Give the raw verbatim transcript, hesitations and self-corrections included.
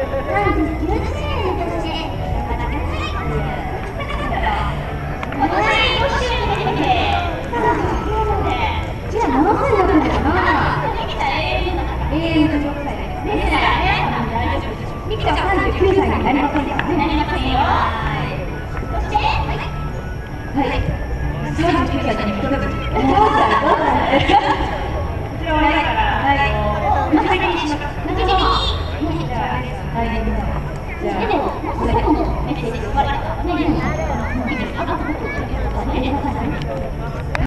ミキちゃんさんじゅうきゅうさいになりませんからね。なりませんよ。そして、はい。はい。さんじゅうきゅうさいに認めず。どうしたどうしたこちらはないから、はい。中島にします。中島に。じゃあ、はい。じゃあ、でも、最後のメッセージで終わりだからね。いいですか？